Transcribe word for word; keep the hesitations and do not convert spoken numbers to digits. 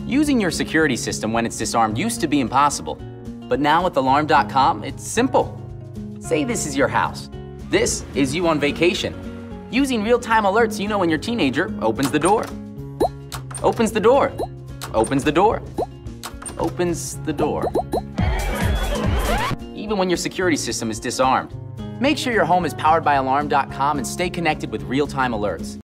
Using your security system when it's disarmed used to be impossible, but now with Alarm dot com, it's simple. Say this is your house. This is you on vacation. Using real-time alerts, you know when your teenager opens the door. Opens the door. Opens the door. Opens the door. Even when your security system is disarmed. Make sure your home is powered by Alarm dot com and stay connected with real-time alerts.